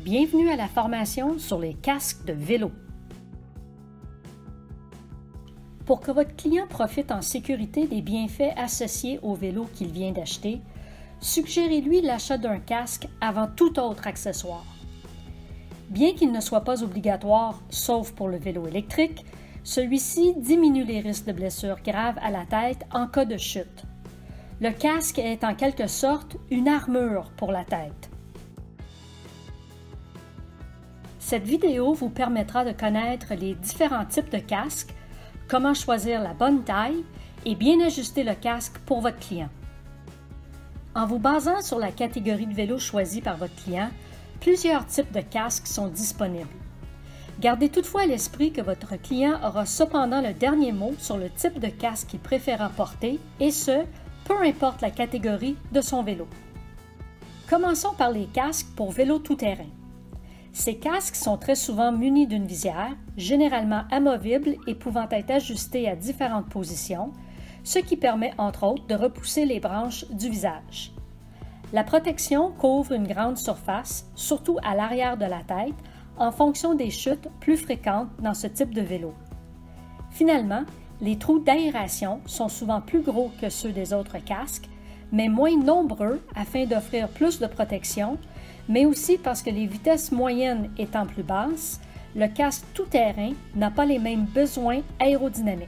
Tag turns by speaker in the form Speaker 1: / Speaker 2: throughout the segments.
Speaker 1: Bienvenue à la formation sur les casques de vélo. Pour que votre client profite en sécurité des bienfaits associés au vélo qu'il vient d'acheter, suggérez-lui l'achat d'un casque avant tout autre accessoire. Bien qu'il ne soit pas obligatoire, sauf pour le vélo électrique, celui-ci diminue les risques de blessures graves à la tête en cas de chute. Le casque est en quelque sorte une armure pour la tête. Cette vidéo vous permettra de connaître les différents types de casques, comment choisir la bonne taille et bien ajuster le casque pour votre client. En vous basant sur la catégorie de vélo choisie par votre client, plusieurs types de casques sont disponibles. Gardez toutefois à l'esprit que votre client aura cependant le dernier mot sur le type de casque qu'il préfère porter, et ce, peu importe la catégorie de son vélo. Commençons par les casques pour vélo tout-terrain. Ces casques sont très souvent munis d'une visière, généralement amovible et pouvant être ajustée à différentes positions, ce qui permet entre autres de repousser les branches du visage. La protection couvre une grande surface, surtout à l'arrière de la tête, en fonction des chutes plus fréquentes dans ce type de vélo. Finalement, les trous d'aération sont souvent plus gros que ceux des autres casques, mais moins nombreux afin d'offrir plus de protection, mais aussi parce que les vitesses moyennes étant plus basses, le casque tout-terrain n'a pas les mêmes besoins aérodynamiques.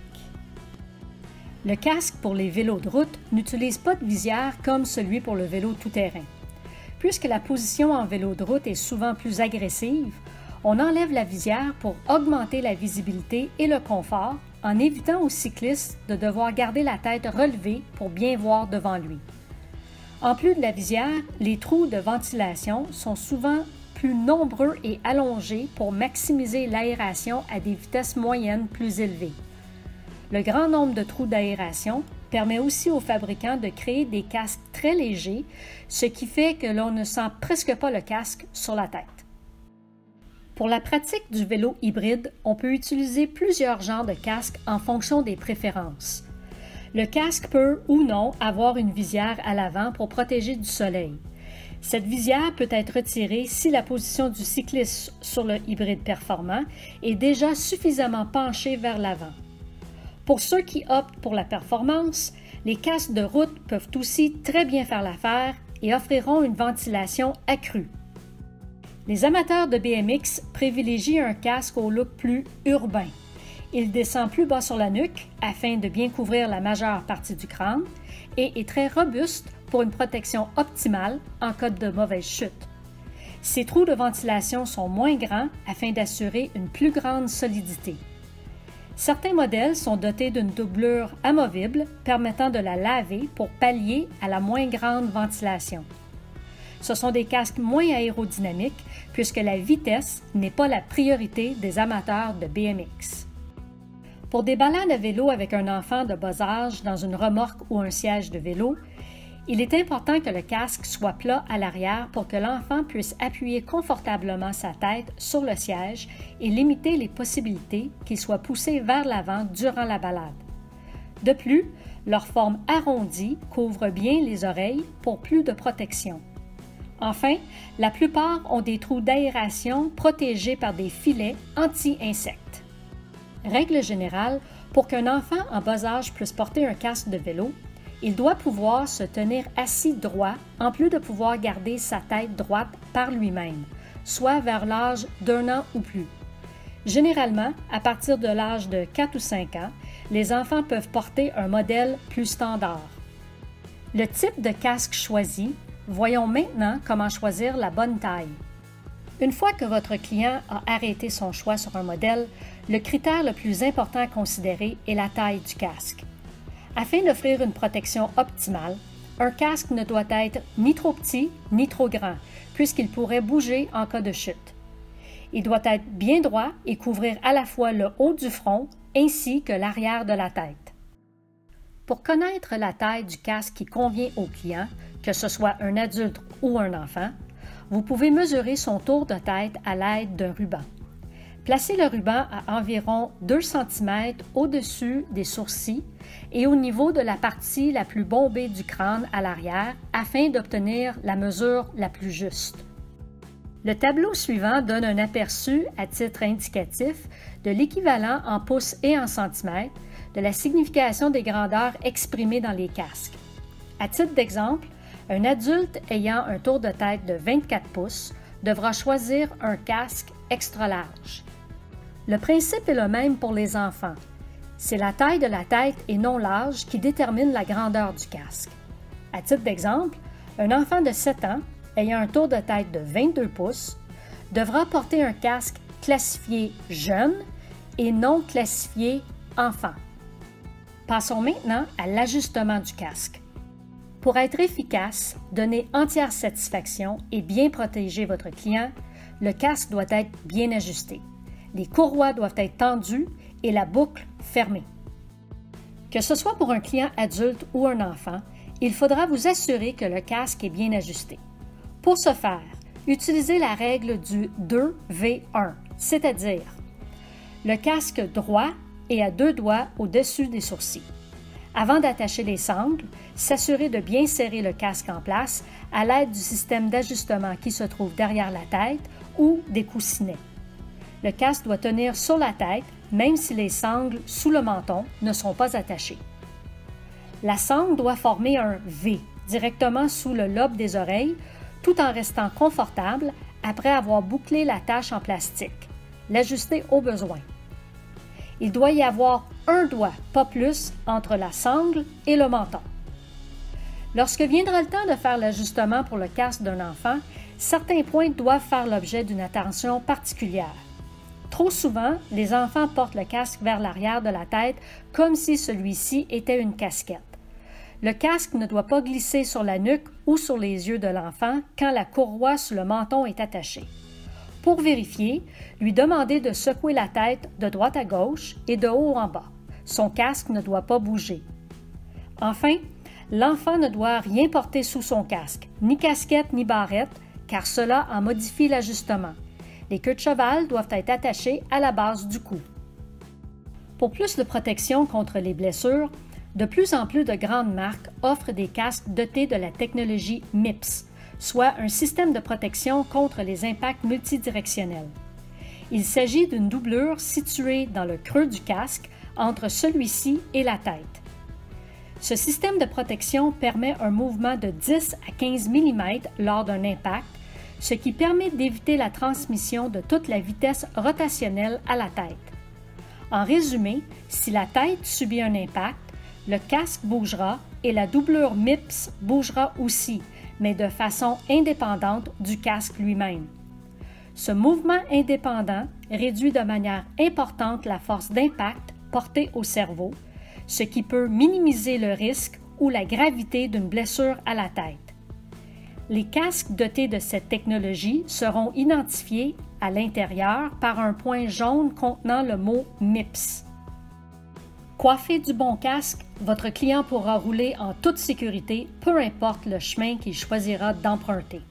Speaker 1: Le casque pour les vélos de route n'utilise pas de visière comme celui pour le vélo tout-terrain. Puisque la position en vélo de route est souvent plus agressive, on enlève la visière pour augmenter la visibilité et le confort en évitant aux cyclistes de devoir garder la tête relevée pour bien voir devant lui. En plus de la visière, les trous de ventilation sont souvent plus nombreux et allongés pour maximiser l'aération à des vitesses moyennes plus élevées. Le grand nombre de trous d'aération permet aussi aux fabricants de créer des casques très légers, ce qui fait que l'on ne sent presque pas le casque sur la tête. Pour la pratique du vélo hybride, on peut utiliser plusieurs genres de casques en fonction des préférences. Le casque peut ou non avoir une visière à l'avant pour protéger du soleil. Cette visière peut être retirée si la position du cycliste sur le hybride performant est déjà suffisamment penchée vers l'avant. Pour ceux qui optent pour la performance, les casques de route peuvent aussi très bien faire l'affaire et offriront une ventilation accrue. Les amateurs de BMX privilégient un casque au look plus urbain. Il descend plus bas sur la nuque afin de bien couvrir la majeure partie du crâne et est très robuste pour une protection optimale en cas de mauvaise chute. Ces trous de ventilation sont moins grands afin d'assurer une plus grande solidité. Certains modèles sont dotés d'une doublure amovible permettant de la laver pour pallier à la moins grande ventilation. Ce sont des casques moins aérodynamiques puisque la vitesse n'est pas la priorité des amateurs de BMX. Pour des balades à vélo avec un enfant de bas âge dans une remorque ou un siège de vélo, il est important que le casque soit plat à l'arrière pour que l'enfant puisse appuyer confortablement sa tête sur le siège et limiter les possibilités qu'il soit poussé vers l'avant durant la balade. De plus, leur forme arrondie couvre bien les oreilles pour plus de protection. Enfin, la plupart ont des trous d'aération protégés par des filets anti-insectes. Règle générale, pour qu'un enfant en bas âge puisse porter un casque de vélo, il doit pouvoir se tenir assis droit en plus de pouvoir garder sa tête droite par lui-même, soit vers l'âge d'1 an ou plus. Généralement, à partir de l'âge de 4 ou 5 ans, les enfants peuvent porter un modèle plus standard. Le type de casque choisi, voyons maintenant comment choisir la bonne taille. Une fois que votre client a arrêté son choix sur un modèle, le critère le plus important à considérer est la taille du casque. Afin d'offrir une protection optimale, un casque ne doit être ni trop petit ni trop grand, puisqu'il pourrait bouger en cas de chute. Il doit être bien droit et couvrir à la fois le haut du front ainsi que l'arrière de la tête. Pour connaître la taille du casque qui convient au client, que ce soit un adulte ou un enfant, vous pouvez mesurer son tour de tête à l'aide d'un ruban. Placez le ruban à environ 2 cm au-dessus des sourcils et au niveau de la partie la plus bombée du crâne à l'arrière afin d'obtenir la mesure la plus juste. Le tableau suivant donne un aperçu à titre indicatif de l'équivalent en pouces et en centimètres de la signification des grandeurs exprimées dans les casques. À titre d'exemple, un adulte ayant un tour de tête de 24 pouces devra choisir un casque extra large. Le principe est le même pour les enfants. C'est la taille de la tête et non l'âge qui détermine la grandeur du casque. À titre d'exemple, un enfant de 7 ans ayant un tour de tête de 22 pouces devra porter un casque classifié jeune et non classifié enfant. Passons maintenant à l'ajustement du casque. Pour être efficace, donner entière satisfaction et bien protéger votre client, le casque doit être bien ajusté. Les courroies doivent être tendues et la boucle fermée. Que ce soit pour un client adulte ou un enfant, il faudra vous assurer que le casque est bien ajusté. Pour ce faire, utilisez la règle du 2V1, c'est-à-dire le casque droit et à 2 doigts au-dessus des sourcils. Avant d'attacher les sangles, s'assurer de bien serrer le casque en place à l'aide du système d'ajustement qui se trouve derrière la tête ou des coussinets. Le casque doit tenir sur la tête, même si les sangles sous le menton ne sont pas attachées. La sangle doit former un V directement sous le lobe des oreilles, tout en restant confortable après avoir bouclé la tache en plastique. L'ajuster au besoin. Il doit y avoir un doigt, pas plus, entre la sangle et le menton. Lorsque viendra le temps de faire l'ajustement pour le casque d'un enfant, certains points doivent faire l'objet d'une attention particulière. Trop souvent, les enfants portent le casque vers l'arrière de la tête comme si celui-ci était une casquette. Le casque ne doit pas glisser sur la nuque ou sur les yeux de l'enfant quand la courroie sur le menton est attachée. Pour vérifier, lui demandez de secouer la tête de droite à gauche et de haut en bas. Son casque ne doit pas bouger. Enfin, l'enfant ne doit rien porter sous son casque, ni casquette ni barrette, car cela en modifie l'ajustement. Les queues de cheval doivent être attachées à la base du cou. Pour plus de protection contre les blessures, de plus en plus de grandes marques offrent des casques dotés de la technologie MIPS, soit un système de protection contre les impacts multidirectionnels. Il s'agit d'une doublure située dans le creux du casque entre celui-ci et la tête. Ce système de protection permet un mouvement de 10 à 15 mm lors d'un impact, ce qui permet d'éviter la transmission de toute la vitesse rotationnelle à la tête. En résumé, si la tête subit un impact, le casque bougera et la doublure MIPS bougera aussi, mais de façon indépendante du casque lui-même. Ce mouvement indépendant réduit de manière importante la force d'impact portée au cerveau, ce qui peut minimiser le risque ou la gravité d'une blessure à la tête. Les casques dotés de cette technologie seront identifiés à l'intérieur par un point jaune contenant le mot MIPS. Coiffé du bon casque, votre client pourra rouler en toute sécurité, peu importe le chemin qu'il choisira d'emprunter.